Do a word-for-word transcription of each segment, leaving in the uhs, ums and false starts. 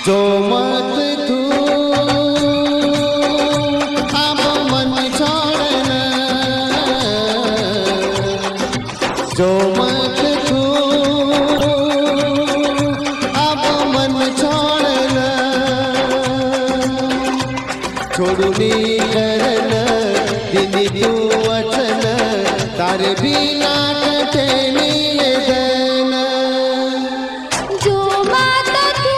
जो मत तू अब मन छोड़ना, जो मत तू अब मन छोड़ना, छोड़नी करना दिन तू वचन तारे बिना कटे नहीं देना। जो बात तू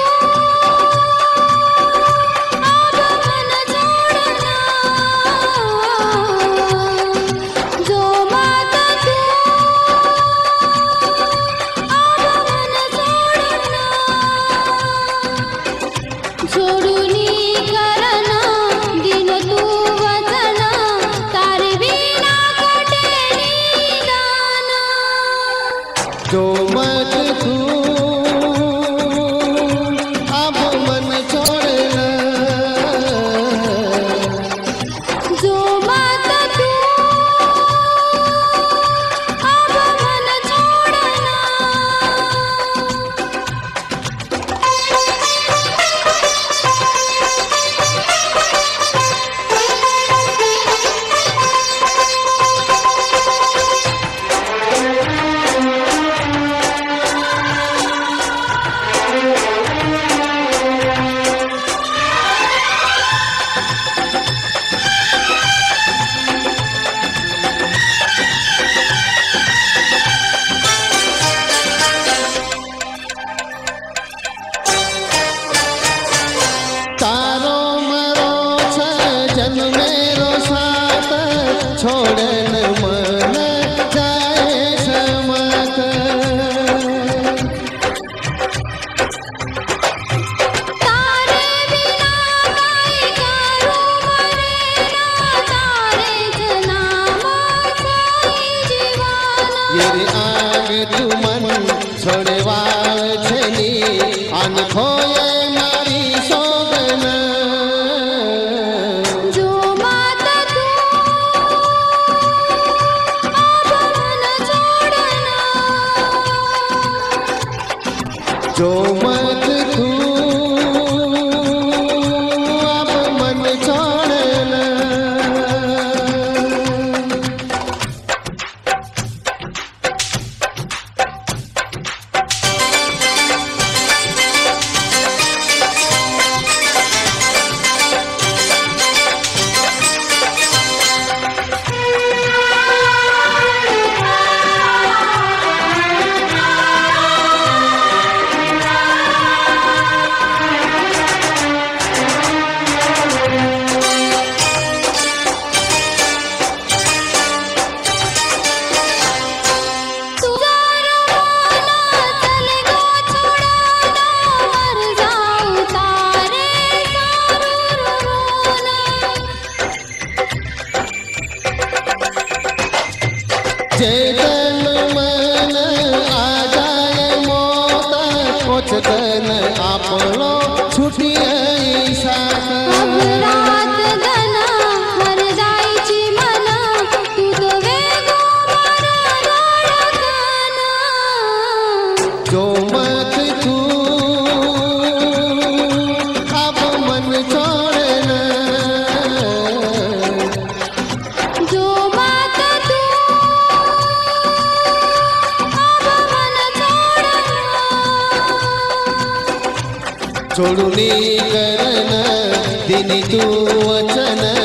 अब मन छोड़ना, जो बात तू अब मन छोड़ना, छोड़नी करना दिन तू वचन तारे बिना कटे नहीं दाना। जो मत तू अब मन छोड़ना, जो बात तू अब मन छोड़ना। तारो मरो छ जन्मेरो साथ छोड़न मन जाए समत। तारे बिना काई करूं मरे ना, तारे जना माई जीवाना। ये आग तू मन छोड़वा छनी अन खोए मारी सोगन। जो बात तू अब मन छोड़ना, जो मत तू अब मन छोड़ना, तू रवाना चलेगा छोड़ना, मर जाऊं तारे सारू रोना। चेतन मन आ जाए मोत कुछ तन आपनो छुटी साथ। अब रात गना मर जायची मना, तू तो वेगो मारा धडकना। जो मत तू अब मन छोड़ना, जो बात तू अब मन छोड़ना, छोड़नी करना दिन तू वचन